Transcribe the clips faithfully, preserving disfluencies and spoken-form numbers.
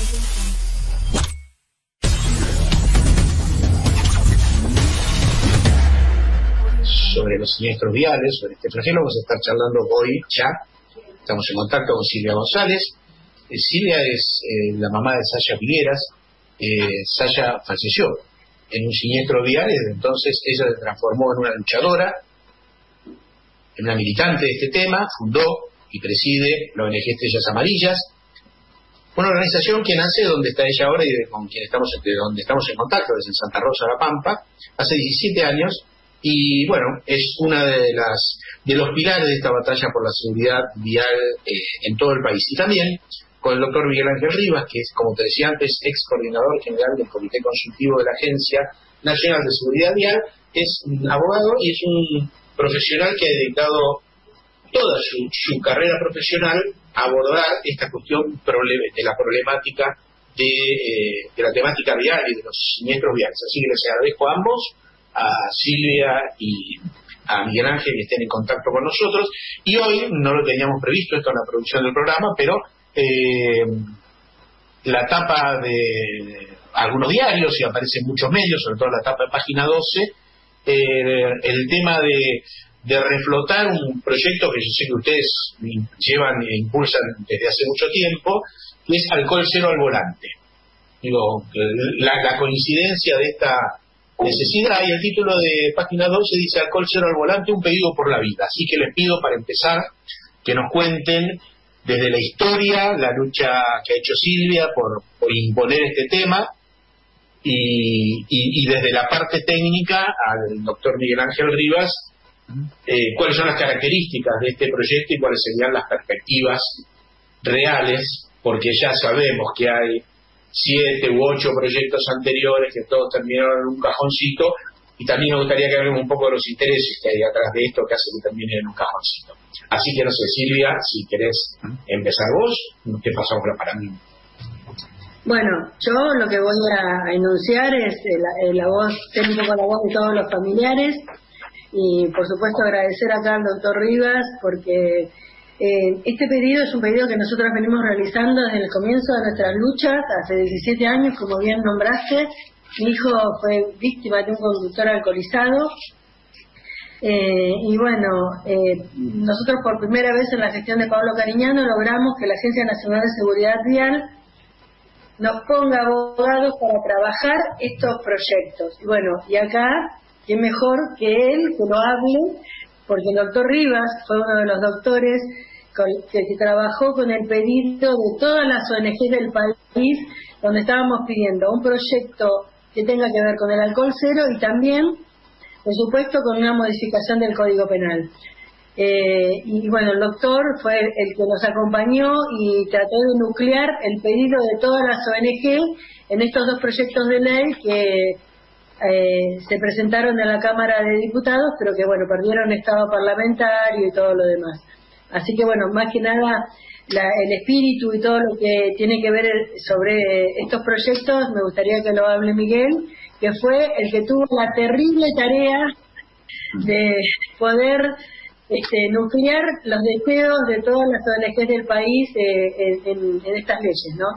Sobre los siniestros viales, sobre este flagelo, vamos a estar charlando hoy ya. Estamos en contacto con Silvia González. Eh, Silvia es eh, la mamá de Sasha Figueras. Eh, Sasha falleció en un siniestro vial y desde entonces ella se transformó en una luchadora, en una militante de este tema, fundó y preside la O N G Estrellas Amarillas, una organización que nace donde está ella ahora y de, con quien estamos, de donde estamos en contacto, desde Santa Rosa de la Pampa, hace diecisiete años. Y bueno, es una de las de los pilares de esta batalla por la seguridad vial eh, en todo el país. Y también con el doctor Miguel Ángel Rivas, que es, como te decía antes, ex coordinador general del Comité Consultivo de la Agencia Nacional de Seguridad Vial, es un abogado y es un profesional que ha dedicado toda su, su carrera profesional a abordar esta cuestión de la problemática de, eh, de la temática vial y de los siniestros viales. Así que les agradezco a ambos, a Silvia y a Miguel Ángel, que estén en contacto con nosotros. Y hoy no lo teníamos previsto esto en la producción del programa, pero eh, la tapa de algunos diarios y aparecen muchos medios, sobre todo la tapa de Página doce, eh, el tema de, de reflotar un proyecto que yo sé que ustedes llevan e impulsan desde hace mucho tiempo, que es Alcohol Cero al Volante. Digo, la, la coincidencia de esta necesidad, y el título de Página doce dice Alcohol Cero al Volante, un pedido por la vida. Así que les pido, para empezar, que nos cuenten desde la historia, la lucha que ha hecho Silvia por, por imponer este tema, y, y, y desde la parte técnica al doctor Miguel Ángel Rivas, eh, cuáles son las características de este proyecto y cuáles serían las perspectivas reales, porque ya sabemos que hay siete u ocho proyectos anteriores que todos terminaron en un cajoncito, y también me gustaría que hablemos un poco de los intereses que hay atrás de esto que hace que termine en un cajoncito. Así que no sé, Silvia, si querés empezar vos, te pasamos la palabra. Bueno, yo lo que voy a enunciar es la, la voz, tener un poco la voz de todos los familiares, y por supuesto agradecer acá al doctor Rivas, porque Eh, este pedido es un pedido que nosotros venimos realizando desde el comienzo de nuestras luchas, hace diecisiete años, como bien nombraste. Mi hijo fue víctima de un conductor alcoholizado. Eh, y bueno, eh, nosotros por primera vez en la gestión de Pablo Cariñano logramos que la Agencia Nacional de Seguridad Vial nos ponga abogados para trabajar estos proyectos. Y bueno, y acá, qué mejor que él que lo hable, porque el doctor Rivas fue uno de los doctores que, que trabajó con el pedido de todas las O N G del país, donde estábamos pidiendo un proyecto que tenga que ver con el alcohol cero y también, por supuesto, con una modificación del Código Penal. Eh, y bueno, el doctor fue el que nos acompañó y trató de nuclear el pedido de todas las O N G en estos dos proyectos de ley que Eh, se presentaron en la Cámara de Diputados, pero que bueno, perdieron estado parlamentario y todo lo demás. Así que bueno, más que nada la, el espíritu y todo lo que tiene que ver sobre estos proyectos, me gustaría que lo hable Miguel, que fue el que tuvo la terrible tarea de poder este, nuclear los deseos de todas las O N G del país eh, en, en, en estas leyes, ¿no?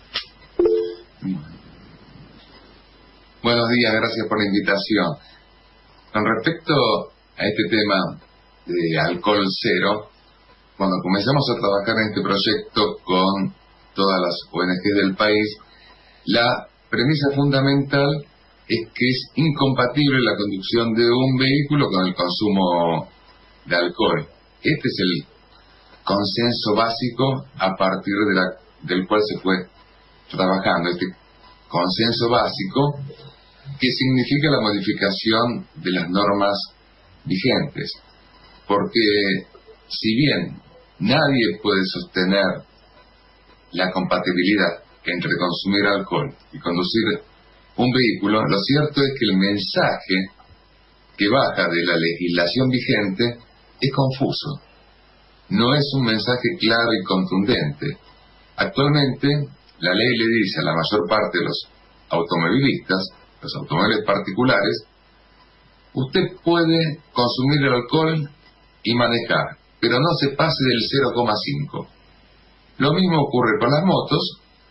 Buenos días, gracias por la invitación. Con respecto a este tema de alcohol cero, cuando comenzamos a trabajar en este proyecto con todas las O N G del país, la premisa fundamental es que es incompatible la conducción de un vehículo con el consumo de alcohol. Este es el consenso básico a partir de la, del cual se fue trabajando. Este consenso básico que significa la modificación de las normas vigentes, porque si bien nadie puede sostener la compatibilidad entre consumir alcohol y conducir un vehículo, lo cierto es que el mensaje que baja de la legislación vigente es confuso, no es un mensaje claro y contundente. Actualmente la ley le dice a la mayor parte de los automovilistas, los automóviles particulares, usted puede consumir el alcohol y manejar, pero no se pase del cero coma cinco. Lo mismo ocurre con las motos,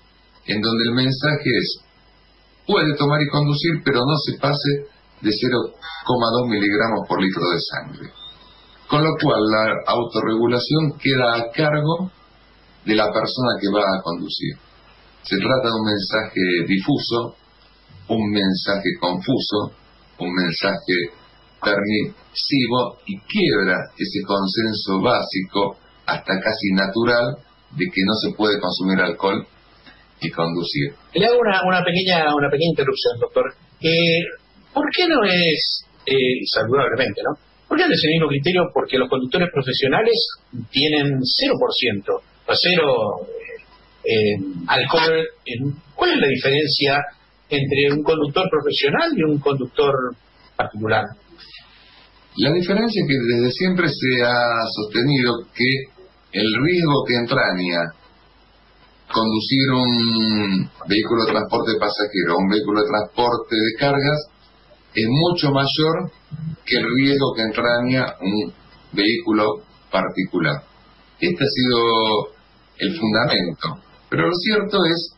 en donde el mensaje es: puede tomar y conducir, pero no se pase de cero coma dos miligramos por litro de sangre. Con lo cual la autorregulación queda a cargo de la persona que va a conducir. Se trata de un mensaje difuso, un mensaje confuso, un mensaje permisivo, y quiebra ese consenso básico, hasta casi natural, de que no se puede consumir alcohol y conducir. Le hago una, una pequeña una pequeña interrupción, doctor. Eh, ¿Por qué no es, eh, saludablemente, ¿no? ¿Por qué no es el mismo criterio? Porque los conductores profesionales tienen cero por ciento, o cero eh, eh, alcohol. En, ¿Cuál es la diferencia entre un conductor profesional y un conductor particular? La diferencia es que desde siempre se ha sostenido que el riesgo que entraña conducir un vehículo de transporte pasajero o un vehículo de transporte de cargas es mucho mayor que el riesgo que entraña un vehículo particular. Este ha sido el fundamento. Pero lo cierto es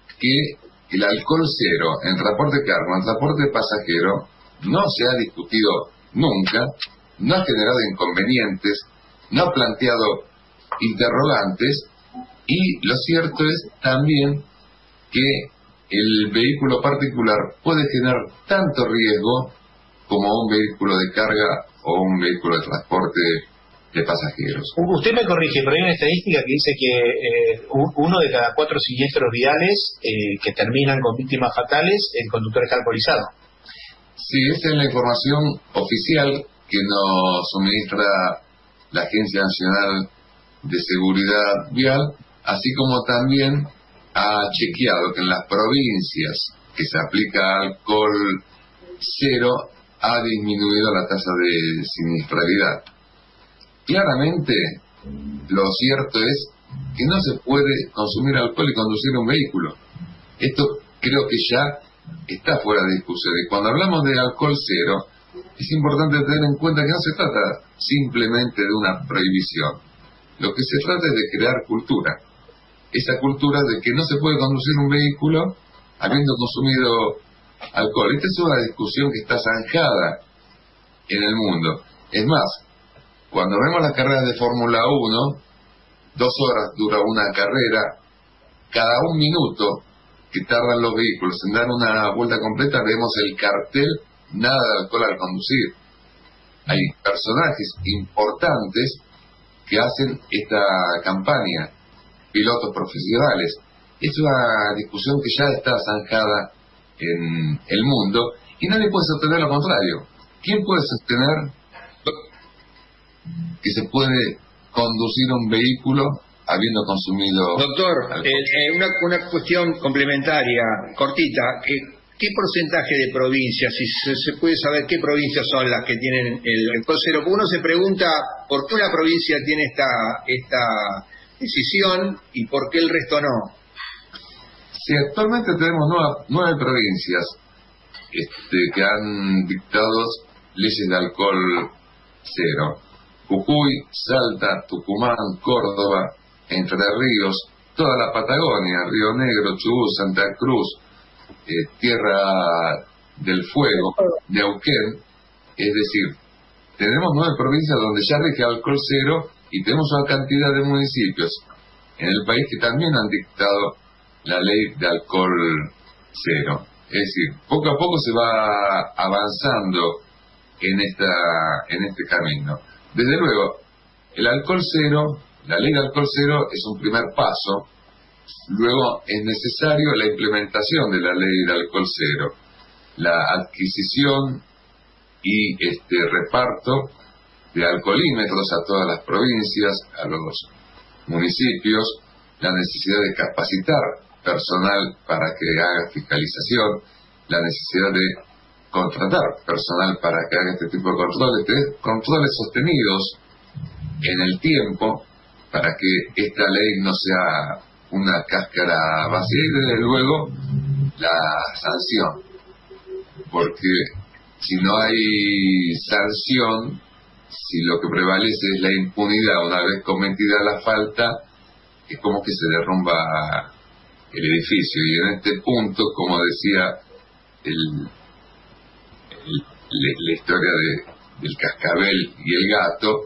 que el alcohol cero en transporte de carga, en transporte pasajero, no se ha discutido nunca, no ha generado inconvenientes, no ha planteado interrogantes, y lo cierto es también que el vehículo particular puede generar tanto riesgo como un vehículo de carga o un vehículo de transporte de pasajeros. Usted me corrige, pero hay una estadística que dice que eh, uno de cada cuatro siniestros viales eh, que terminan con víctimas fatales, el conductor está alcoholizado. Sí, esa es la información oficial que nos suministra la Agencia Nacional de Seguridad Vial, así como también ha chequeado que en las provincias que se aplica alcohol cero ha disminuido la tasa de siniestralidad. Claramente, lo cierto es que no se puede consumir alcohol y conducir un vehículo. Esto creo que ya está fuera de discusión. Y cuando hablamos de alcohol cero, es importante tener en cuenta que no se trata simplemente de una prohibición. Lo que se trata es de crear cultura. Esa cultura de que no se puede conducir un vehículo habiendo consumido alcohol. Esta es una discusión que está zanjada en el mundo. Es más, cuando vemos las carreras de Fórmula uno, dos horas dura una carrera, cada un minuto que tardan los vehículos en dar una vuelta completa, vemos el cartel: nada de alcohol al conducir. Hay personajes importantes que hacen esta campaña, pilotos profesionales. Es una discusión que ya está zanjada en el mundo y nadie puede sostener lo contrario. ¿Quién puede sostener que se puede conducir un vehículo habiendo consumido? Doctor, eh, eh, una, una cuestión complementaria, cortita. Eh, ¿Qué porcentaje de provincias, si se, se puede saber qué provincias son las que tienen el alcohol cero? Uno se pregunta por qué una provincia tiene esta esta decisión y por qué el resto no. Sí, actualmente tenemos nueve, nueve provincias este, que han dictado leyes de alcohol cero. Jujuy, Salta, Tucumán, Córdoba, Entre Ríos, toda la Patagonia, Río Negro, Chubut, Santa Cruz, eh, Tierra del Fuego, Neuquén. Es decir, tenemos nueve provincias donde ya rige alcohol cero y tenemos una cantidad de municipios en el país que también han dictado la ley de alcohol cero. Es decir, poco a poco se va avanzando en esta en este camino. Desde luego, el alcohol cero, la ley de alcohol cero es un primer paso. Luego es necesario la implementación de la ley de alcohol cero, la adquisición y este reparto de alcoholímetros a todas las provincias, a los municipios, la necesidad de capacitar personal para que haga fiscalización, la necesidad de contratar personal para que haga este tipo de controles, de controles sostenidos en el tiempo, para que esta ley no sea una cáscara vacía, y desde luego la sanción, porque si no hay sanción, si lo que prevalece es la impunidad una vez cometida la falta, es como que se derrumba el edificio. Y en este punto, como decía el, el, la historia de, del cascabel y el gato,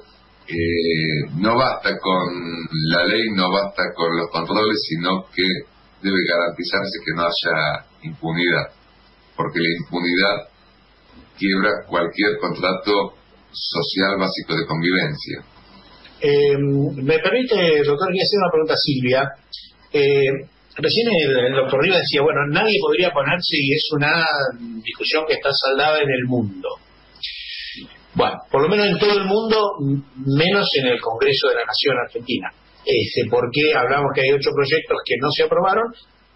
eh, no basta con la ley, no basta con los controles, sino que debe garantizarse que no haya impunidad, porque la impunidad quiebra cualquier contrato social básico de convivencia. Eh, me permite, doctor, que hacer una pregunta a Silvia. Eh, recién el, el doctor Rivas decía, bueno, nadie podría ponerse, y es una discusión que está saldada en el mundo. Bueno, por lo menos en todo el mundo, menos en el Congreso de la Nación Argentina. Este, porque hablamos que hay ocho proyectos que no se aprobaron,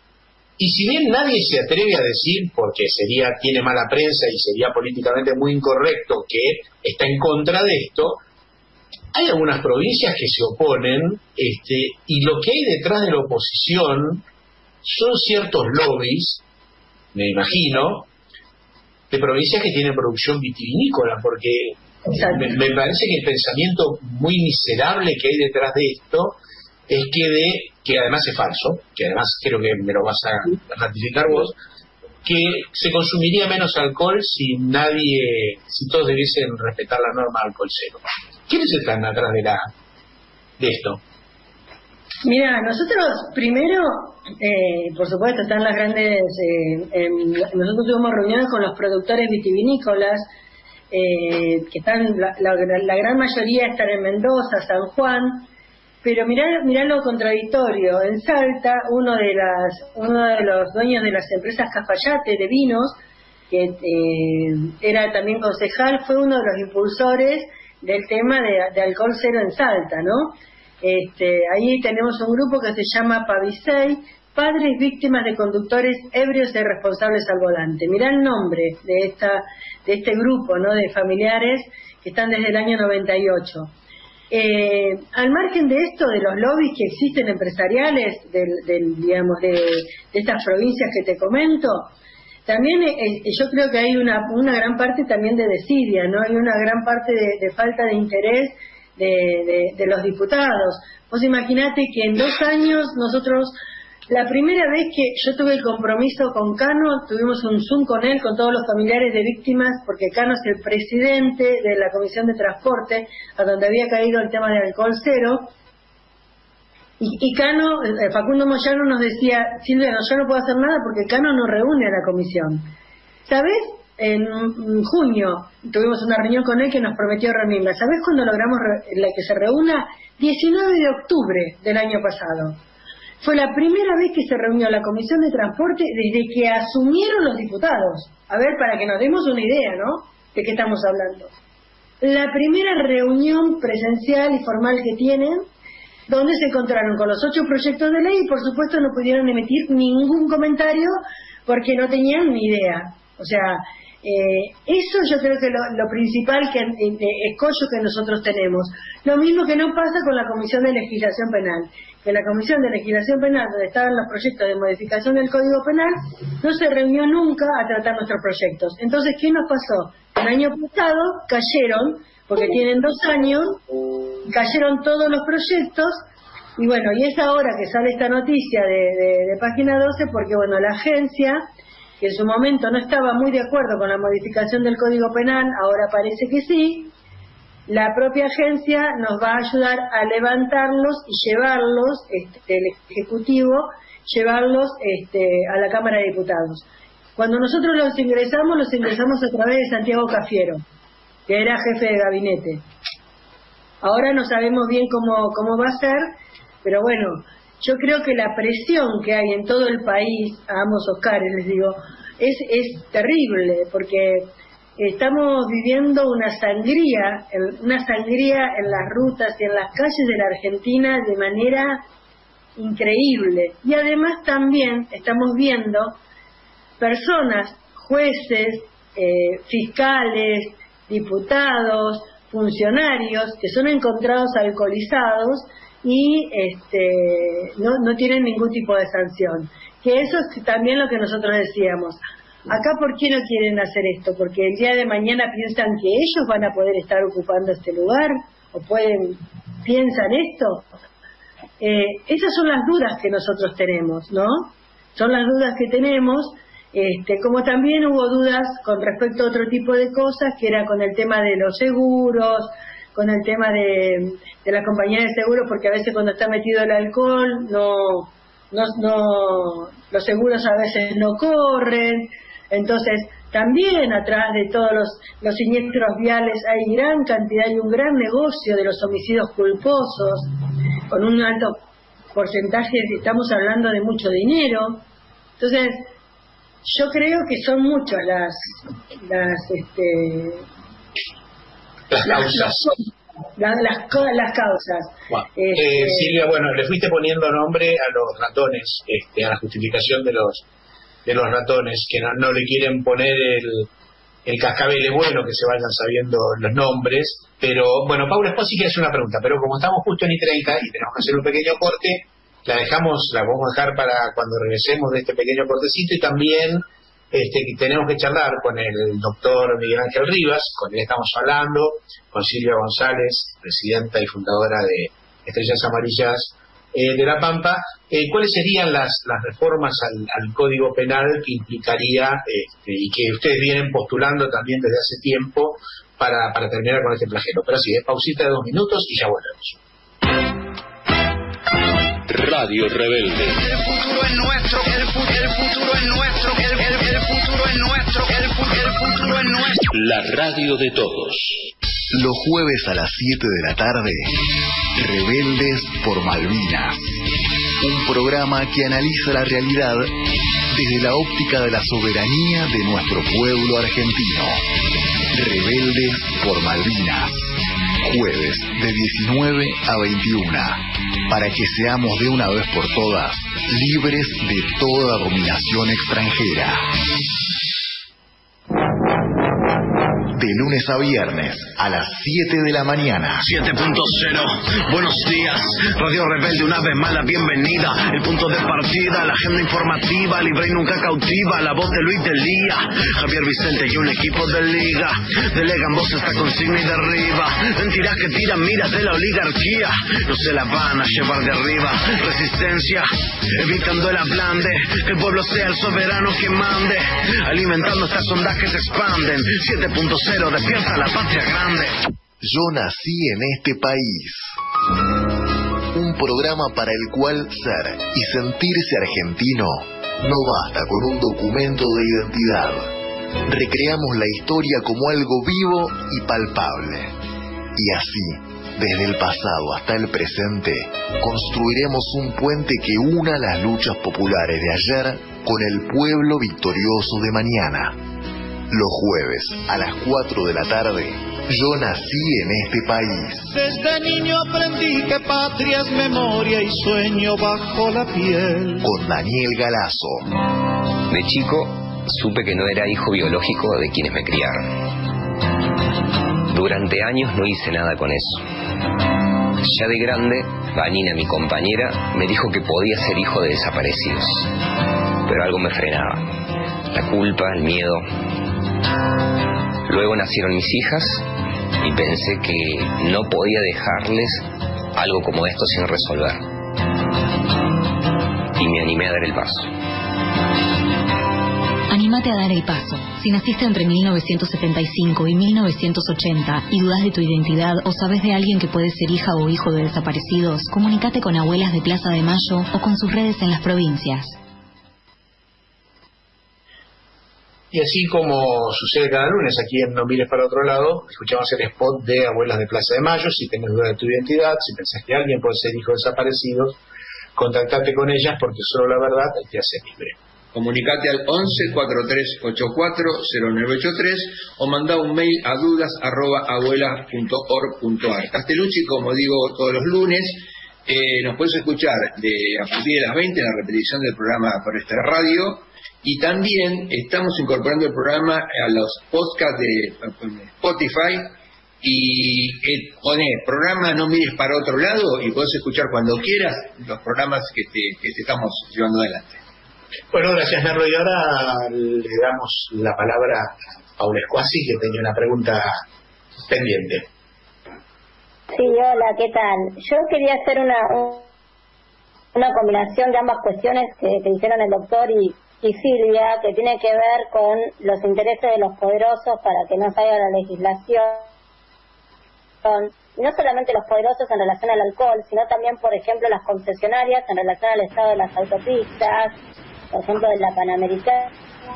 y si bien nadie se atreve a decir, porque sería tiene mala prensa y sería políticamente muy incorrecto, que está en contra de esto, hay algunas provincias que se oponen, este, y lo que hay detrás de la oposición son ciertos lobbies, me imagino, de provincias que tienen producción vitivinícola, porque me, me parece que el pensamiento muy miserable que hay detrás de esto es que de, que además es falso, que además creo que me lo vas a ratificar vos, que se consumiría menos alcohol si nadie, si todos debiesen respetar la norma alcohol cero. ¿Quiénes están atrás de la de esto? Mira, nosotros primero, eh, por supuesto, están las grandes, eh, eh, nosotros tuvimos reuniones con los productores vitivinícolas, eh, que están, la, la, la gran mayoría están en Mendoza, San Juan, pero mirá, mirá lo contradictorio. En Salta, uno de las uno de los dueños de las empresas Cafayate de vinos, que eh, era también concejal, fue uno de los impulsores del tema de, de alcohol cero en Salta, ¿no? Este, ahí tenemos un grupo que se llama Pavisei, Padres Víctimas de Conductores Ebrios e Irresponsables al Volante. Mirá el nombre de esta de este grupo, ¿no?, de familiares que están desde el año noventa y ocho. Eh, al margen de esto, de los lobbies que existen empresariales, del, del, digamos, de, de estas provincias que te comento, también eh, yo creo que hay una, una gran parte también de desidia, ¿no? Hay una gran parte de, de falta de interés de, de, de los diputados. Vos imaginate que en dos años nosotros, la primera vez que yo tuve el compromiso con Cano, tuvimos un Zoom con él, con todos los familiares de víctimas, porque Cano es el presidente de la Comisión de Transporte, a donde había caído el tema de alcohol cero, y, y Cano, eh, Facundo Moyano nos decía, Silvia, no, yo no puedo hacer nada porque Cano no reúne a la comisión. ¿Sabés? En, en junio tuvimos una reunión con él que nos prometió reunirla. ¿Sabés cuándo logramos re, la que se reúna? diecinueve de octubre del año pasado. Fue la primera vez que se reunió la Comisión de Transporte desde que asumieron los diputados. A ver, para que nos demos una idea, ¿no?, de qué estamos hablando. La primera reunión presencial y formal que tienen, donde se encontraron con los ocho proyectos de ley y por supuesto no pudieron emitir ningún comentario porque no tenían ni idea. O sea, eh, eso yo creo que lo, lo principal que eh, escollo que nosotros tenemos. Lo mismo que no pasa con la Comisión de Legislación Penal, que la Comisión de Legislación Penal, donde estaban los proyectos de modificación del Código Penal, no se reunió nunca a tratar nuestros proyectos. Entonces, ¿qué nos pasó? El año pasado cayeron, porque tienen dos años, cayeron todos los proyectos, y bueno, y es ahora que sale esta noticia de, de, de Página doce, porque bueno, la agencia, que en su momento no estaba muy de acuerdo con la modificación del Código Penal, ahora parece que sí, la propia agencia nos va a ayudar a levantarlos y llevarlos, este, el Ejecutivo, llevarlos este, a la Cámara de Diputados. Cuando nosotros los ingresamos, los ingresamos a través de Santiago Cafiero, que era jefe de gabinete. Ahora no sabemos bien cómo, cómo va a ser, pero bueno, yo creo que la presión que hay en todo el país, a ambos Oscares les digo, es, es terrible, porque estamos viviendo una sangría, una sangría en las rutas y en las calles de la Argentina de manera increíble. Y además también estamos viendo personas, jueces, eh, fiscales, diputados, funcionarios que son encontrados alcoholizados y este, no, no tienen ningún tipo de sanción. Que eso es también lo que nosotros decíamos. Acá, ¿por qué no quieren hacer esto? Porque el día de mañana piensan que ellos van a poder estar ocupando este lugar, o pueden, piensan esto. eh, esas son las dudas que nosotros tenemos, ¿no? Son las dudas que tenemos, este, como también hubo dudas con respecto a otro tipo de cosas, que era con el tema de los seguros, con el tema de, de la compañía de seguros, porque a veces cuando está metido el alcohol, no, no, no, los seguros a veces no corren. Entonces, también atrás de todos los, los siniestros viales hay gran cantidad y un gran negocio de los homicidios culposos, con un alto porcentaje, estamos hablando de mucho dinero. Entonces, yo creo que son muchas las las este las causas las, las, las causas bueno, este, eh, Silvia, bueno, le fuiste poniendo nombre a los ratones, este, a la justificación de los de los ratones, que no, no le quieren poner el el cascabel. Es bueno que se vayan sabiendo los nombres, pero bueno, Paula Esposi quiere hacer una pregunta, pero como estamos justo en I treinta y tenemos que hacer un pequeño corte, la dejamos, la vamos a dejar para cuando regresemos de este pequeño cortecito, y también este, tenemos que charlar con el doctor Miguel Ángel Rivas, con él estamos hablando, con Silvia González, presidenta y fundadora de Estrellas Amarillas eh, de La Pampa. Eh, ¿Cuáles serían las, las reformas al, al Código Penal que implicaría, este, y que ustedes vienen postulando también desde hace tiempo para, para terminar con este flagelo? Pero así, es pausita de dos minutos y ya volvemos. Radio Rebelde. El futuro es nuestro, el, fu el futuro es nuestro, el, el, el futuro es nuestro, el, fu el futuro es nuestro. La radio de todos. Los jueves a las siete de la tarde, Rebeldes por Malvinas. Un programa que analiza la realidad desde la óptica de la soberanía de nuestro pueblo argentino. Rebeldes por Malvinas. Jueves de diecinueve a veintiuna. Para que seamos de una vez por todas libres de toda dominación extranjera. De lunes a viernes a las siete de la mañana. siete punto cero, buenos días. Radio Rebelde, una vez más la bienvenida. El punto de partida, la agenda informativa, libre y nunca cautiva. La voz de Luis Delía, Javier Vicente y un equipo de liga. Delegan voz esta consigna y derriba. Mentiras que tiran miras de la oligarquía. No se la van a llevar de arriba. Resistencia, evitando el ablande. Que el pueblo sea el soberano que mande. Alimentando estas ondas que se expanden. siete punto cero, despierta la patria grande. Yo nací en este país. Un programa para el cual ser y sentirse argentino no basta con un documento de identidad. Recreamos la historia como algo vivo y palpable. Y así, desde el pasado hasta el presente, construiremos un puente que una las luchas populares de ayer con el pueblo victorioso de mañana. Los jueves a las cuatro de la tarde, Yo nací en este país. Desde niño aprendí que patria es memoria y sueño bajo la piel. Con Daniel Galazo. De chico supe que no era hijo biológico de quienes me criaron. Durante años no hice nada con eso. Ya de grande, Vanina, mi compañera, me dijo que podía ser hijo de desaparecidos. Pero algo me frenaba. La culpa, el miedo. Luego nacieron mis hijas y pensé que no podía dejarles algo como esto sin resolver. Y me animé a dar el paso. Anímate a dar el paso. Si naciste entre mil novecientos setenta y cinco y mil novecientos ochenta y dudas de tu identidad o sabes de alguien que puede ser hija o hijo de desaparecidos, comunícate con Abuelas de Plaza de Mayo o con sus redes en las provincias. Y así como sucede cada lunes aquí en No Mires para Otro Lado, escuchamos el spot de Abuelas de Plaza de Mayo. Si tenés duda de tu identidad, si pensás que alguien puede ser hijo de desaparecidos, contactate con ellas porque solo la verdad te hace libre. Comunicate al once, cuarenta y tres ochenta y cuatro, cero nueve ochenta y tres o manda un mail a dudas arroba abuelas punto org punto ar. Castellucci, como digo todos los lunes, eh, nos puedes escuchar de a partir de las veinte en la repetición del programa por esta radio. Y también estamos incorporando el programa a los podcasts de Spotify y eh, pone programa No Mires para Otro Lado y podés escuchar cuando quieras los programas que te, que te estamos llevando adelante. Bueno, gracias Nardo. Y ahora le damos la palabra a Paula Esposi, que tenía una pregunta pendiente. Sí, hola, ¿qué tal? Yo quería hacer una... Un... una combinación de ambas cuestiones que, que hicieron el doctor y, y Silvia, que tiene que ver con los intereses de los poderosos para que no salga la legislación. Y no solamente los poderosos en relación al alcohol, sino también, por ejemplo, las concesionarias en relación al estado de las autopistas, por ejemplo, de la Panamericana.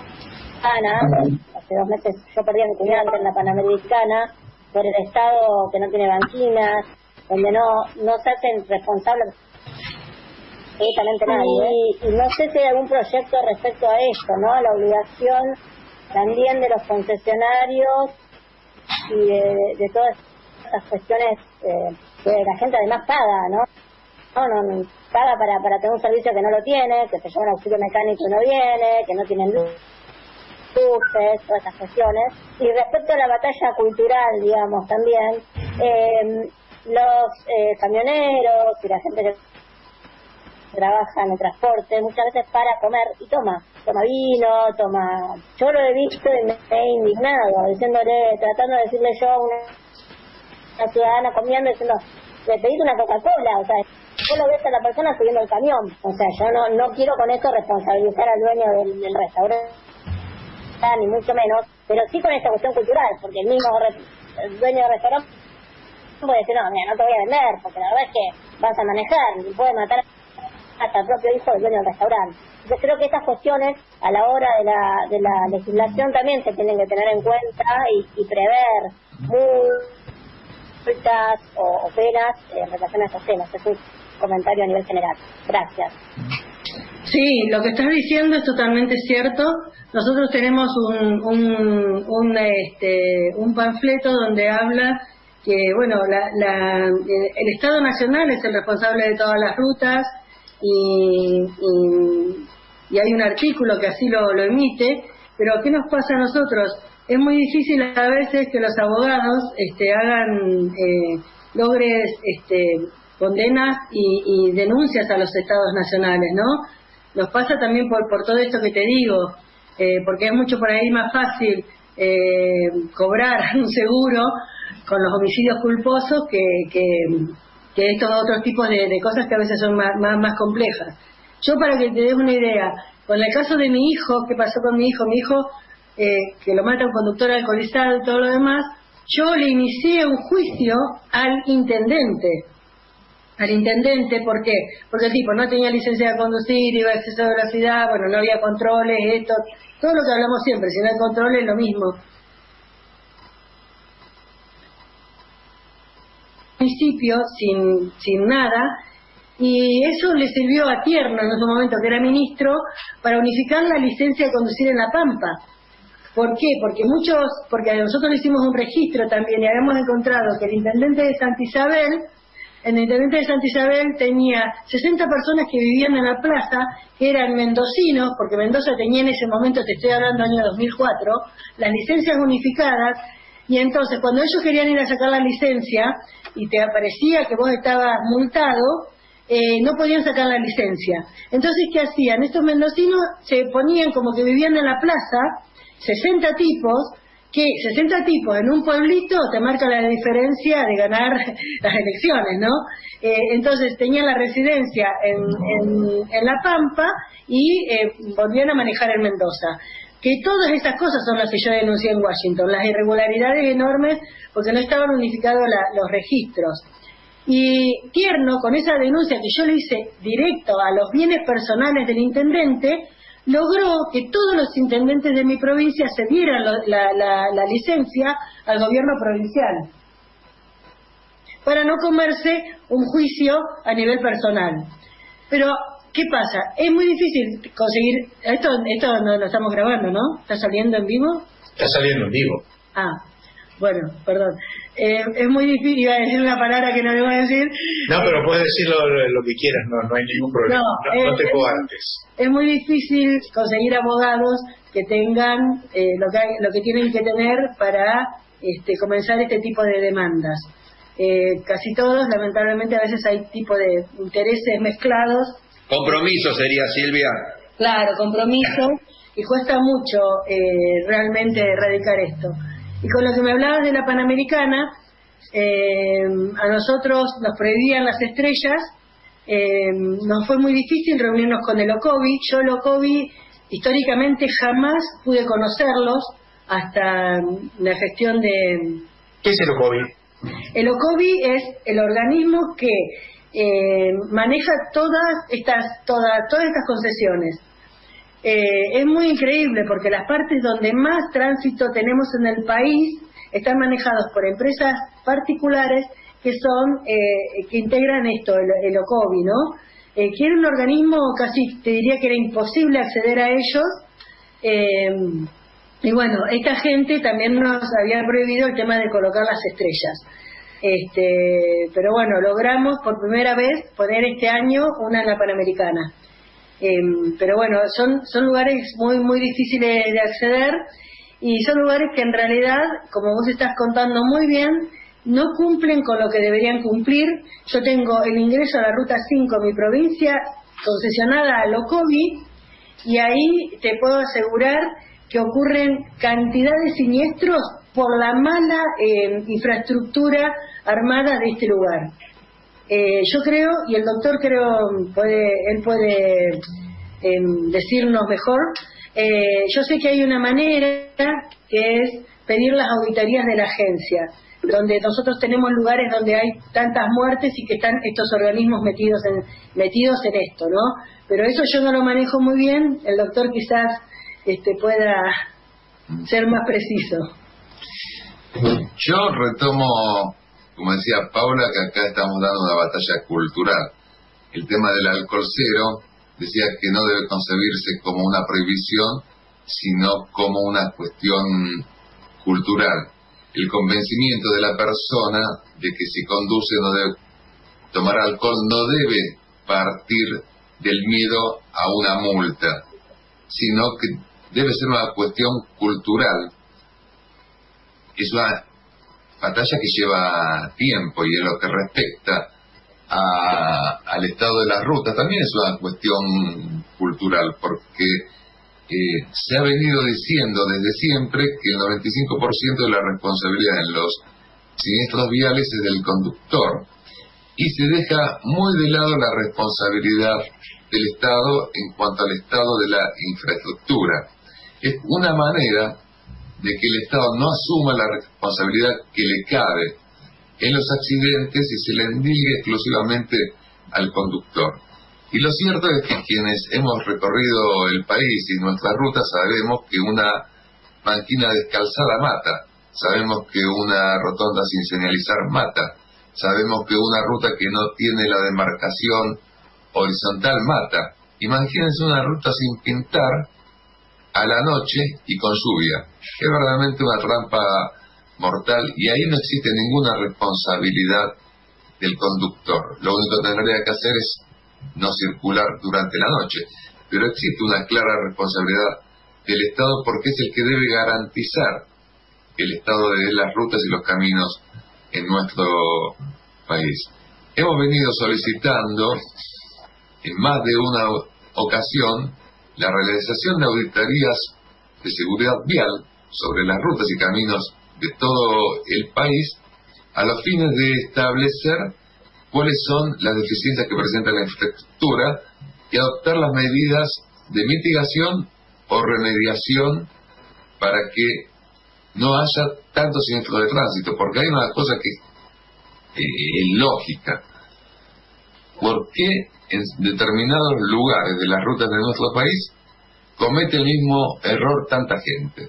Hace dos meses yo perdí a mi cuñada en la Panamericana por el estado que no tiene banquinas, donde no, no se hacen responsables absolutamente nadie. Y, y no sé si hay algún proyecto respecto a esto, ¿no? A la obligación también de los concesionarios y de, de todas esas cuestiones eh, que la gente además paga, ¿no? No, no, no paga para, para tener un servicio que no lo tiene, que se llama un auxilio mecánico y no viene, que no tienen luces, todas esas cuestiones. Y respecto a la batalla cultural, digamos, también, eh, los eh, camioneros y la gente que trabaja en el transporte muchas veces para comer y toma, toma vino, toma... Yo lo he visto y me he indignado, diciéndole, tratando de decirle yo a una, una ciudadana comiendo, diciendo, le pediste una Coca-Cola, o sea, vos lo ves a la persona subiendo el camión, o sea, yo no no quiero con esto responsabilizar al dueño del, del restaurante, ni mucho menos, pero sí con esta cuestión cultural, porque el mismo re, el dueño del restaurante puede decir, no, mira, no te voy a vender, porque la verdad es que vas a manejar y puede matar hasta el propio hijo del dueño del restaurante. Yo creo que estas cuestiones a la hora de la de la legislación también se tienen que tener en cuenta y, y prever multas o, o penas en relación a estos temas. Es un comentario a nivel general. Gracias. Sí, lo que estás diciendo es totalmente cierto. Nosotros tenemos un un un, este, un panfleto donde habla que, bueno, la, la, el Estado Nacional es el responsable de todas las rutas. Y, y, y hay un artículo que así lo, lo emite, pero ¿qué nos pasa a nosotros? Es muy difícil a veces que los abogados este, hagan eh, logres este, condenas y, y denuncias a los estados nacionales, ¿no? Nos pasa también por, por todo esto que te digo, eh, porque es mucho por ahí más fácil eh, cobrar un seguro con los homicidios culposos que... que que estos otros tipos de, de cosas que a veces son más, más, más complejas. Yo, para que te des una idea, con el caso de mi hijo, ¿qué pasó con mi hijo? Mi hijo, eh, que lo mata un conductor alcoholizado y todo lo demás, yo le inicié un juicio al intendente. Al intendente, ¿por qué? Porque el tipo no tenía licencia de conducir, iba a exceso de velocidad, bueno, no había controles, esto, todo lo que hablamos siempre, si no hay controles, lo mismo. Municipio sin sin nada, y eso le sirvió a Tierno en ese momento, que era ministro, para unificar la licencia de conducir en La Pampa. ¿Por qué? Porque muchos, porque nosotros le hicimos un registro también y habíamos encontrado que el intendente de Santa Isabel, el intendente de Santa Isabel tenía sesenta personas que vivían en la plaza, que eran mendocinos, porque Mendoza tenía en ese momento, te estoy hablando del año dos mil cuatro, las licencias unificadas. Y entonces, cuando ellos querían ir a sacar la licencia y te aparecía que vos estabas multado, eh, no podían sacar la licencia. Entonces, ¿qué hacían? Estos mendocinos se ponían como que vivían en la plaza, sesenta tipos, que sesenta tipos en un pueblito te marca la diferencia de ganar las elecciones, ¿no? Eh, entonces, tenían la residencia en, en, en La Pampa y eh, volvían a manejar en Mendoza. Que todas esas cosas son las que yo denuncié en Washington, las irregularidades enormes porque no estaban unificados la, los registros. Y Tierno, con esa denuncia que yo le hice directo a los bienes personales del intendente, logró que todos los intendentes de mi provincia se dieran la, la, la, la licencia al gobierno provincial, para no comerse un juicio a nivel personal. Pero ¿qué pasa? Es muy difícil conseguir... Esto esto no lo estamos grabando, ¿no? ¿Está saliendo en vivo? Está saliendo en vivo. Ah, bueno, perdón. Eh, es muy difícil, iba a decir una palabra que no debo decir. No, pero puedes decir lo, lo que quieras, no, no hay ningún problema. No, no, no te coartes. Es muy difícil conseguir abogados que tengan eh, lo, que hay, lo que tienen que tener para este, comenzar este tipo de demandas. Eh, casi todos, lamentablemente, a veces hay tipo de intereses mezclados. Compromiso sería, Silvia. Claro, compromiso, y cuesta mucho eh, realmente erradicar esto. Y con lo que me hablabas de la Panamericana, eh, a nosotros nos prohibían las estrellas eh, nos fue muy difícil reunirnos con el OCOBI. Yo el OCOBI históricamente jamás pude conocerlos hasta la gestión de... ¿Qué es el OCOBI? El OCOBI es el organismo que eh, maneja todas estas, todas, todas estas concesiones. Eh, es muy increíble porque las partes donde más tránsito tenemos en el país están manejados por empresas particulares que son eh, que integran esto, el, el OCOBI, ¿no? Eh, que era un organismo casi, te diría que era imposible acceder a ellos. Eh, y bueno, esta gente también nos había prohibido el tema de colocar las estrellas. Este, pero bueno, logramos por primera vez poner este año una en la Panamericana. Eh, pero bueno, son, son lugares muy, muy difíciles de acceder y son lugares que en realidad, como vos estás contando muy bien, no cumplen con lo que deberían cumplir. Yo tengo el ingreso a la Ruta cinco en mi provincia concesionada al OCOBI y ahí te puedo asegurar que ocurren cantidad de siniestros por la mala eh, infraestructura armada de este lugar. Eh, yo creo, y el doctor creo, puede, él puede eh, decirnos mejor, eh, yo sé que hay una manera que es pedir las auditorías de la agencia, donde nosotros tenemos lugares donde hay tantas muertes y que están estos organismos metidos en, metidos en esto, ¿no? Pero eso yo no lo manejo muy bien, el doctor quizás este, pueda ser más preciso. Yo retomo, como decía Paula, que acá estamos dando una batalla cultural. El tema del alcohol cero, decía que no debe concebirse como una prohibición, sino como una cuestión cultural. El convencimiento de la persona de que si conduce no debe tomar alcohol no debe partir del miedo a una multa, sino que debe ser una cuestión cultural. Es una batalla que lleva tiempo, y en lo que respecta a, al estado de las rutas también es una cuestión cultural, porque eh, se ha venido diciendo desde siempre que el noventa y cinco por ciento de la responsabilidad en los siniestros viales es del conductor, y se deja muy de lado la responsabilidad del Estado en cuanto al estado de la infraestructura. Es una manera de que el Estado no asuma la responsabilidad que le cabe en los accidentes y se le endilgue exclusivamente al conductor. Y lo cierto es que quienes hemos recorrido el país y nuestras rutas sabemos que una banquina descalzada mata, sabemos que una rotonda sin señalizar mata, sabemos que una ruta que no tiene la demarcación horizontal mata. Imagínense una ruta sin pintar a la noche y con lluvia. Es verdaderamente una trampa mortal, y ahí no existe ninguna responsabilidad del conductor. Lo único que tendría que hacer es no circular durante la noche, pero existe una clara responsabilidad del Estado, porque es el que debe garantizar el estado de las rutas y los caminos en nuestro país. Hemos venido solicitando en más de una ocasión la realización de auditorías de seguridad vial sobre las rutas y caminos de todo el país, a los fines de establecer cuáles son las deficiencias que presenta la infraestructura y adoptar las medidas de mitigación o remediación para que no haya tanto siniestro de tránsito, porque hay una cosa que eh, es lógica. ¿Por qué en determinados lugares de las rutas de nuestro país comete el mismo error tanta gente?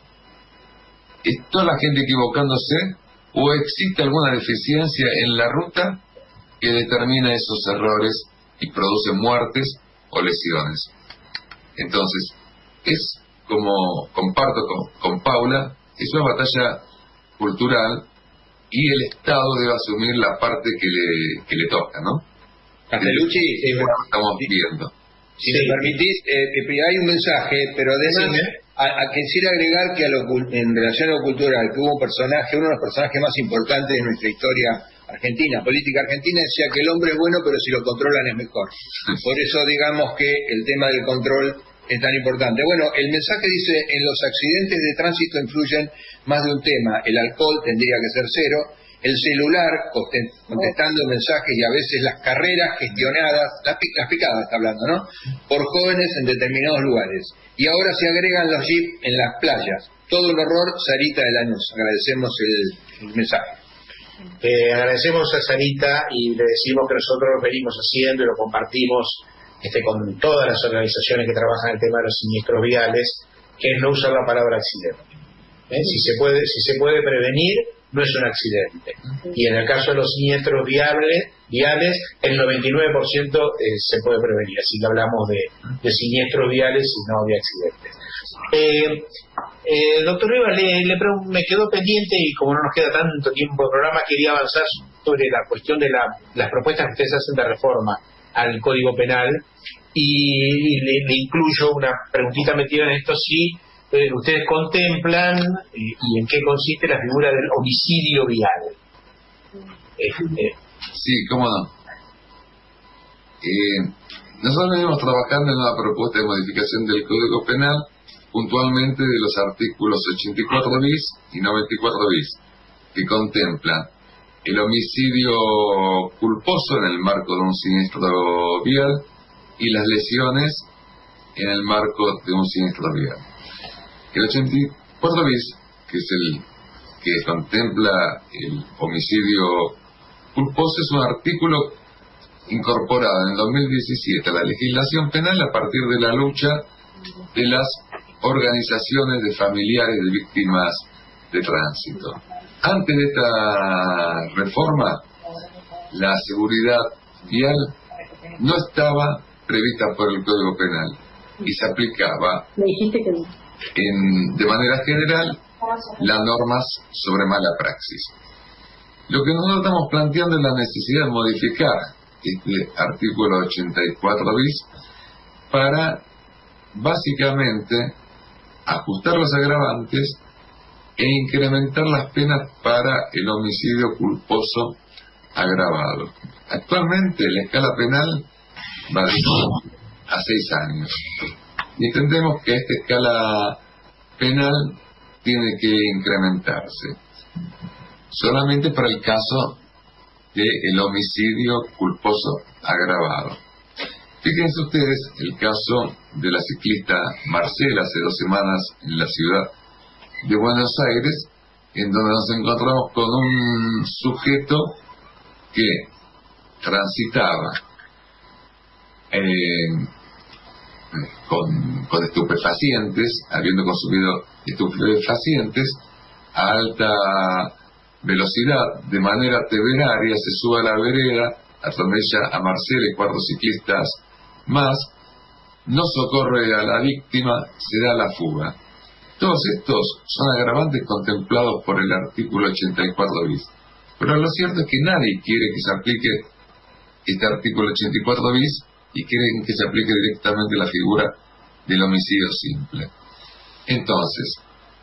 ¿Es toda la gente equivocándose o existe alguna deficiencia en la ruta que determina esos errores y produce muertes o lesiones? Entonces, es como comparto con, con Paula, es una batalla cultural y el Estado debe asumir la parte que le, que le toca, ¿no? Castellucci, sí, bueno, estamos viendo. Si sí. me permitís, eh, hay un mensaje, pero además sí, a, a quisiera agregar que a lo, en relación a lo cultural, que hubo un personaje, uno de los personajes más importantes de nuestra historia argentina, política argentina, decía que el hombre es bueno, pero si lo controlan es mejor. Por eso digamos que el tema del control es tan importante. Bueno, el mensaje dice, en los accidentes de tránsito influyen más de un tema. El alcohol tendría que ser cero, el celular contestando mensajes y a veces las carreras gestionadas, las, las picadas está hablando, ¿no? Por jóvenes en determinados lugares. Y ahora se agregan los jeeps en las playas. Todo el horror, Sarita de Lanús. Agradecemos el, el mensaje. Eh, agradecemos a Sarita y le decimos que nosotros lo venimos haciendo y lo compartimos este, con todas las organizaciones que trabajan en el tema de los siniestros viales, que es no usar la palabra accidente. ¿Eh? Si se puede, si se puede prevenir, no es un accidente. Y en el caso de los siniestros viables, viales, el noventa y nueve por ciento eh, se puede prevenir. Así que hablamos de, de siniestros viales y no de accidentes. Eh, eh, doctor Rivas, le, le pregun- me quedó pendiente, y como no nos queda tanto tiempo de programa, quería avanzar sobre la cuestión de la, las propuestas que ustedes hacen de reforma al Código Penal, y, y le, le incluyo una preguntita metida en esto, si eh, ustedes contemplan eh, y en qué consiste la figura del homicidio vial. Eh, eh. Sí, cómo no. Eh, nosotros venimos trabajando en una propuesta de modificación del Código Penal, puntualmente de los artículos ochenta y cuatro bis y noventa y cuatro bis, que contemplan el homicidio culposo en el marco de un siniestro vial y las lesiones en el marco de un siniestro vial. El ochenta y cuatro bis, que es el que contempla el homicidio culposo, es un artículo incorporado en el dos mil diecisiete a la legislación penal a partir de la lucha de las organizaciones de familiares de víctimas de tránsito. Antes de esta reforma, la seguridad vial no estaba prevista por el Código Penal y se aplicaba Me dijiste que no. en, de manera general las normas sobre mala praxis. Lo que nosotros estamos planteando es la necesidad de modificar este artículo ochenta y cuatro bis para básicamente ajustar los agravantes e incrementar las penas para el homicidio culposo agravado. Actualmente la escala penal va a seis años y entendemos que esta escala penal tiene que incrementarse solamente para el caso del homicidio culposo agravado. Fíjense ustedes el caso de la ciclista Marcela hace dos semanas en la ciudad de Buenos Aires, en donde nos encontramos con un sujeto que transitaba eh, con, con estupefacientes, habiendo consumido estupefacientes a alta velocidad, de manera temeraria, se sube a la vereda, atropella a Marcela y cuatro ciclistas más, no socorre a la víctima, se da la fuga. Todos estos son agravantes contemplados por el artículo ochenta y cuatro bis. Pero lo cierto es que nadie quiere que se aplique este artículo ochenta y cuatro bis y quieren que se aplique directamente la figura del homicidio simple. Entonces,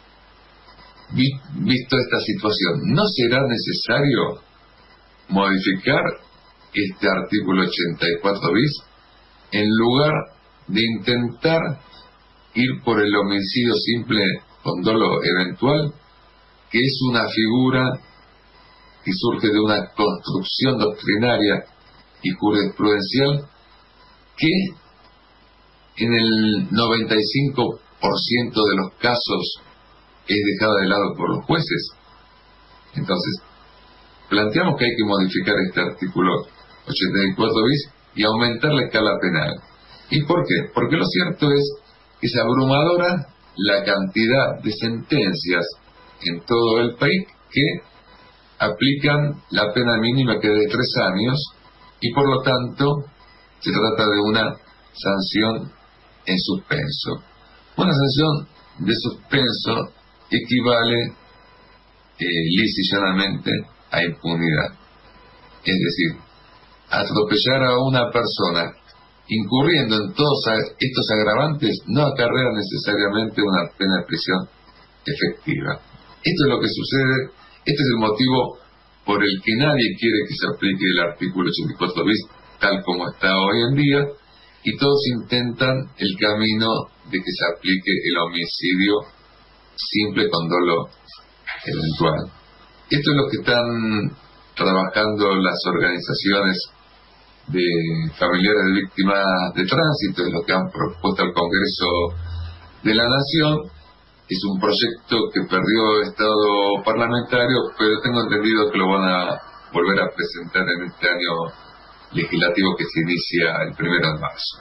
visto esta situación, ¿no será necesario modificar este artículo ochenta y cuatro bis en lugar de intentar ir por el homicidio simple con dolo eventual, que es una figura que surge de una construcción doctrinaria y jurisprudencial que en el noventa y cinco por ciento de los casos es dejada de lado por los jueces? Entonces, planteamos que hay que modificar este artículo ochenta y cuatro bis y aumentar la escala penal. ¿Y por qué? Porque lo cierto es que es abrumadora la cantidad de sentencias en todo el país que aplican la pena mínima, que es de tres años, y por lo tanto se trata de una sanción en suspenso. Una sanción de suspenso equivale eh, lisillamente a impunidad. Es decir, atropellar a una persona incurriendo en todos estos agravantes no acarrea necesariamente una pena de prisión efectiva. Esto es lo que sucede, este es el motivo por el que nadie quiere que se aplique el artículo ochenta y cuatro bis tal como está hoy en día, y todos intentan el camino de que se aplique el homicidio simple con dolo eventual. Esto es lo que están trabajando las organizaciones de familiares de víctimas de tránsito, es lo que han propuesto al Congreso de la Nación. Es un proyecto que perdió estado parlamentario, pero tengo entendido que lo van a volver a presentar en este año legislativo que se inicia el primero de marzo.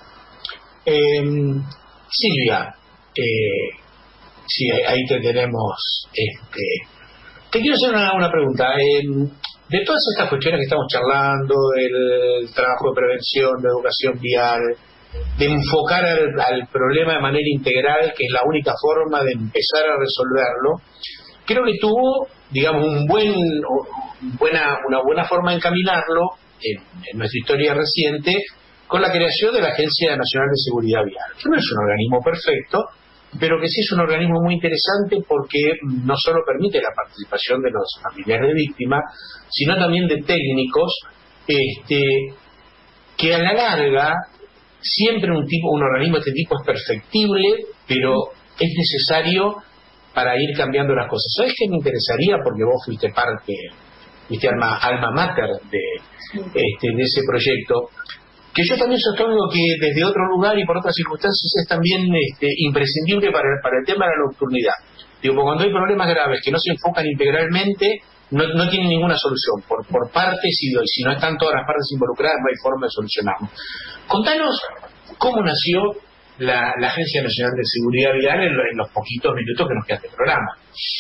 Eh, Silvia, eh, sí, ahí te tenemos. Este, te quiero hacer una, una pregunta. Eh, de todas estas cuestiones que estamos charlando, el, el trabajo de prevención, de educación vial, de enfocar al, al problema de manera integral, que es la única forma de empezar a resolverlo, creo que tuvo, digamos, un buen, buena, una buena forma de encaminarlo en, en nuestra historia reciente, con la creación de la Agencia Nacional de Seguridad Vial, que no es un organismo perfecto, pero que sí es un organismo muy interesante porque no solo permite la participación de los familiares de víctimas, sino también de técnicos, este, que a la larga siempre un tipo, un organismo de este tipo es perfectible, pero es necesario para ir cambiando las cosas. ¿Sabes qué me interesaría? Porque vos fuiste parte, fuiste alma, alma mater de, este, de ese proyecto, que yo también sostengo que desde otro lugar y por otras circunstancias es también este, imprescindible para, para el tema de la nocturnidad. Digo, porque cuando hay problemas graves que no se enfocan integralmente, no, no tienen ninguna solución. Por, por partes, y si no están todas las partes involucradas, no hay forma de solucionarlo. Contanos cómo nació la, la Agencia Nacional de Seguridad Vial en, en los poquitos minutos que nos quedan de programa.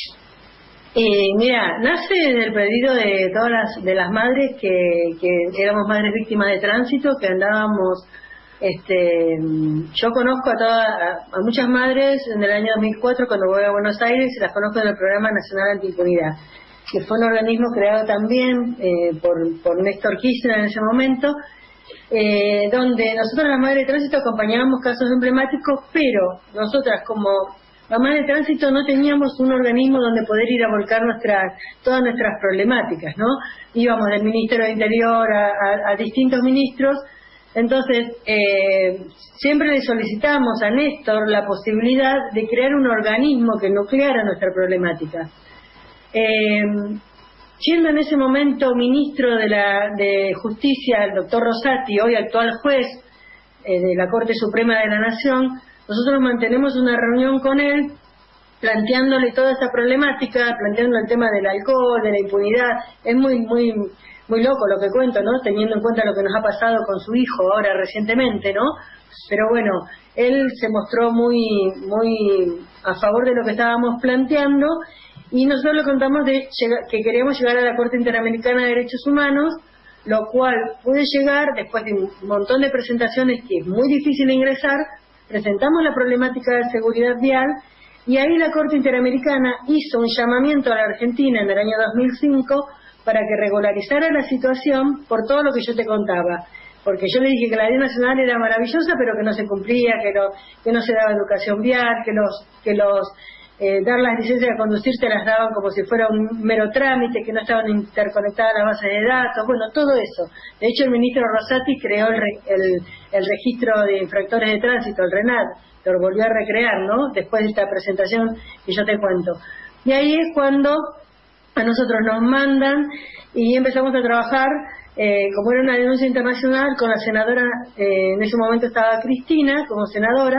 Eh, mira, nace del pedido de todas las, de las madres que, que éramos madres víctimas de tránsito, que andábamos, este, yo conozco a todas, a, a muchas madres en el año dos mil cuatro cuando voy a Buenos Aires, y las conozco en el Programa Nacional Antiimpunidad, que fue un organismo creado también eh, por, por Néstor Kirchner en ese momento, eh, donde nosotros las madres de tránsito acompañábamos casos emblemáticos, pero nosotras como mamás de tránsito no teníamos un organismo donde poder ir a volcar nuestras, todas nuestras problemáticas, ¿no? Íbamos del Ministerio de Interior a, a, a distintos ministros, entonces eh, siempre le solicitamos a Néstor la posibilidad de crear un organismo que nucleara nuestra problemática. Eh, siendo en ese momento ministro de, la, de Justicia el doctor Rosati, hoy actual juez eh, de la Corte Suprema de la Nación, nosotros mantenemos una reunión con él planteándole toda esta problemática, planteando el tema del alcohol, de la impunidad. Es muy muy muy loco lo que cuento, ¿no? Teniendo en cuenta lo que nos ha pasado con su hijo ahora recientemente, ¿no? Pero bueno, él se mostró muy muy a favor de lo que estábamos planteando, y nosotros le contamos de que queríamos llegar a la Corte Interamericana de Derechos Humanos, lo cual pude llegar después de un montón de presentaciones que es muy difícil ingresar. Presentamos la problemática de seguridad vial, y ahí la Corte Interamericana hizo un llamamiento a la Argentina en el año dos mil cinco para que regularizara la situación por todo lo que yo te contaba. Porque yo le dije que la ley nacional era maravillosa, pero que no se cumplía, que no, que no se daba educación vial, que los que los eh, dar las licencias de conducir te las daban como si fuera un mero trámite, que no estaban interconectadas las bases de datos, bueno, todo eso. De hecho, el ministro Rosati creó el, el, el registro de infractores de tránsito, el RENAT, lo volvió a recrear, ¿no? Después de esta presentación que yo te cuento. Y ahí es cuando a nosotros nos mandan y empezamos a trabajar, eh, como era una denuncia internacional, con la senadora, eh, en ese momento estaba Cristina como senadora,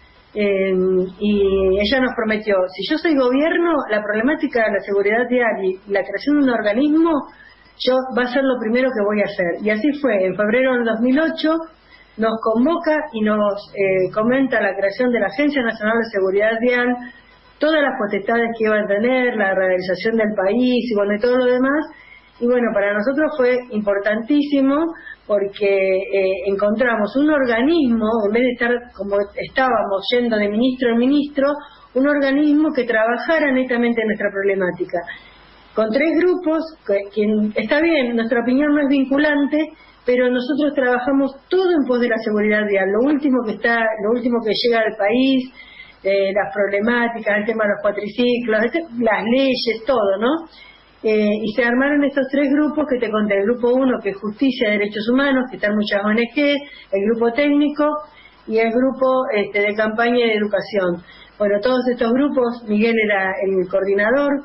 Eh, y ella nos prometió, si yo soy gobierno, la problemática de la seguridad vial y la creación de un organismo, yo va a ser lo primero que voy a hacer. Y así fue. En febrero del dos mil ocho nos convoca y nos eh, comenta la creación de la Agencia Nacional de Seguridad Vial, todas las potestades que iba a tener, la realización del país y bueno, y todo lo demás. Y bueno, para nosotros fue importantísimo porque eh, encontramos un organismo, en vez de estar como estábamos yendo de ministro en ministro, un organismo que trabajara netamente en nuestra problemática. Con tres grupos, que, que está bien, nuestra opinión no es vinculante, pero nosotros trabajamos todo en pos de la seguridad vial, lo último que está, lo último que llega al país, eh, las problemáticas, el tema de los cuatriciclos, las leyes, todo, ¿no? Eh, y se armaron estos tres grupos que te conté, el grupo uno que es Justicia y Derechos Humanos, que están muchas O N G, el grupo técnico y el grupo este, de campaña y de educación. Bueno, todos estos grupos, Miguel era el coordinador,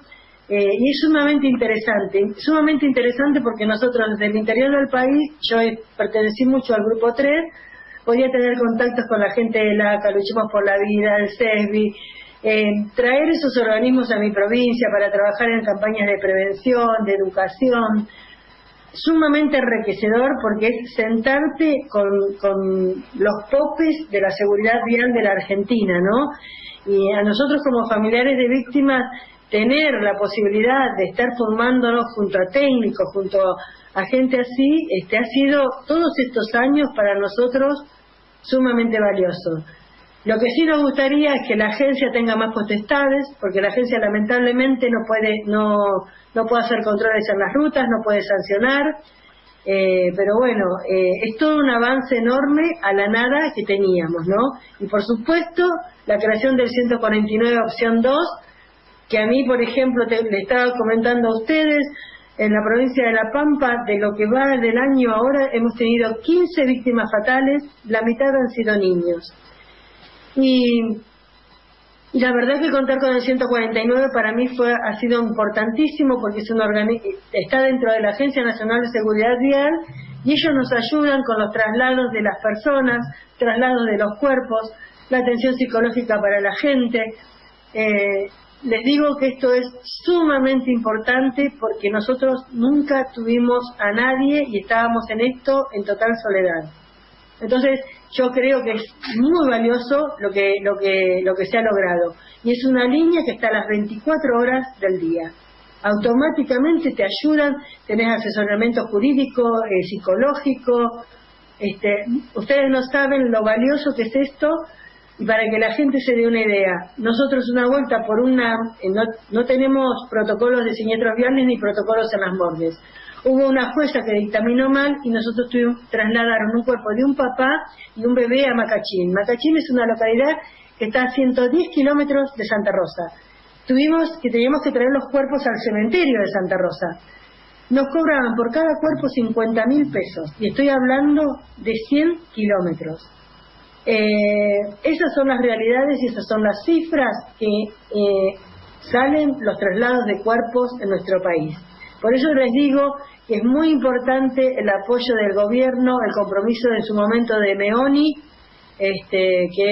Eh, y es sumamente interesante, sumamente interesante porque nosotros desde el interior del país, yo pertenecí mucho al grupo tres, podía tener contactos con la gente del A C A, Luchemos por la Vida, el C E S B I, eh, traer esos organismos a mi provincia para trabajar en campañas de prevención, de educación, sumamente enriquecedor porque es sentarte con, con los popes de la seguridad vial de la Argentina, ¿no? Y a nosotros como familiares de víctimas, tener la posibilidad de estar formándonos junto a técnicos, junto a gente así, este ha sido todos estos años para nosotros sumamente valioso. Lo que sí nos gustaría es que la agencia tenga más potestades, porque la agencia lamentablemente no puede no no puede hacer controles en las rutas, no puede sancionar, eh, pero bueno, eh, es todo un avance enorme a la nada que teníamos, ¿no? Y por supuesto, la creación del ciento cuarenta y nueve opción dos, que a mí, por ejemplo, te, le estaba comentando a ustedes, en la provincia de La Pampa, de lo que va del año ahora, hemos tenido quince víctimas fatales, la mitad han sido niños. Y, y la verdad es que contar con el ciento cuarenta y nueve para mí fue ha sido importantísimo porque es un organi- está dentro de la Agencia Nacional de Seguridad Vial y ellos nos ayudan con los traslados de las personas, traslados de los cuerpos, la atención psicológica para la gente. Eh, Les digo que esto es sumamente importante porque nosotros nunca tuvimos a nadie y estábamos en esto en total soledad. Entonces, yo creo que es muy valioso lo que lo que lo que se ha logrado. Y es una línea que está a las veinticuatro horas del día. Automáticamente te ayudan, tenés asesoramiento jurídico, eh, psicológico. Este, ustedes no saben lo valioso que es esto. Y para que la gente se dé una idea, nosotros una vuelta por una... No, no tenemos protocolos de siniestros viales ni protocolos en las morgues. Hubo una jueza que dictaminó mal y nosotros tuvimos, trasladaron un cuerpo de un papá y un bebé a Macachín. Macachín es una localidad que está a ciento diez kilómetros de Santa Rosa. Tuvimos que teníamos que traer los cuerpos al cementerio de Santa Rosa. Nos cobraban por cada cuerpo cincuenta mil pesos y estoy hablando de cien kilómetros. Eh, esas son las realidades y esas son las cifras que eh, salen los traslados de cuerpos en nuestro país. Por eso les digo que es muy importante el apoyo del gobierno, el compromiso en su momento de Meoni, este, que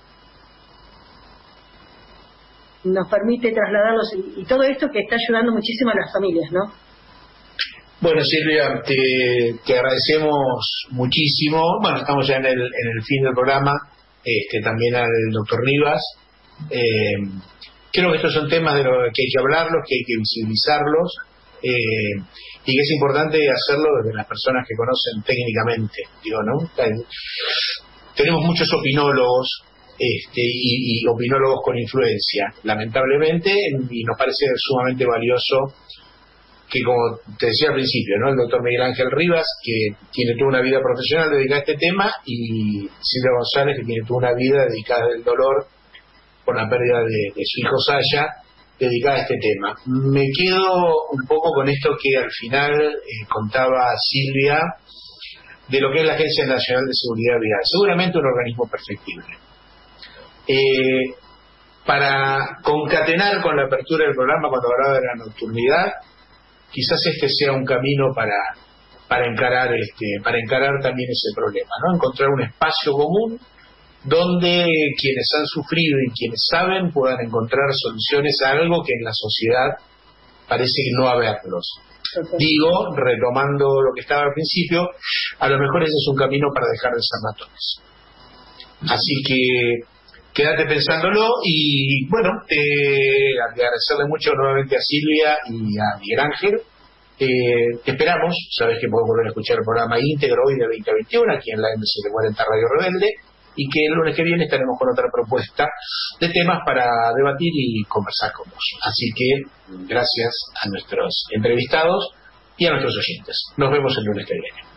nos permite trasladarlos y, y todo esto que está ayudando muchísimo a las familias, ¿no? Bueno, Silvia, te, te agradecemos muchísimo. Bueno, estamos ya en el, en el fin del programa. Este, también al doctor Rivas. Eh, creo que estos son temas de los que hay que hablarlos, que hay que visibilizarlos, eh, y que es importante hacerlo desde las personas que conocen técnicamente. Digo, ¿no? Tenemos muchos opinólogos este, y, y opinólogos con influencia, lamentablemente, y nos parece sumamente valioso que, como te decía al principio, ¿no? El doctor Miguel Ángel Rivas, que tiene toda una vida profesional dedicada a este tema, y Silvia González, que tiene toda una vida dedicada al dolor por la pérdida de, de su hijo Saya, dedicada a este tema. Me quedo un poco con esto que al final eh, contaba Silvia, de lo que es la Agencia Nacional de Seguridad Vial. Seguramente un organismo perfectible. Eh, para concatenar con la apertura del programa cuando hablaba de la nocturnidad, quizás este sea un camino para para encarar este para encarar también ese problema, ¿no? Encontrar un espacio común donde quienes han sufrido y quienes saben puedan encontrar soluciones a algo que en la sociedad parece no haberlos. Digo, retomando lo que estaba al principio, a lo mejor ese es un camino para dejar de ser ratones. Así que quédate pensándolo y bueno, eh, agradecerle mucho nuevamente a Silvia y a Miguel Ángel. Eh, te esperamos, sabes que podemos volver a escuchar el programa íntegro hoy de veinte a veintiuno aquí en la M setecientos cuarenta Radio Rebelde, y que el lunes que viene estaremos con otra propuesta de temas para debatir y conversar con vos. Así que gracias a nuestros entrevistados y a nuestros oyentes. Nos vemos el lunes que viene.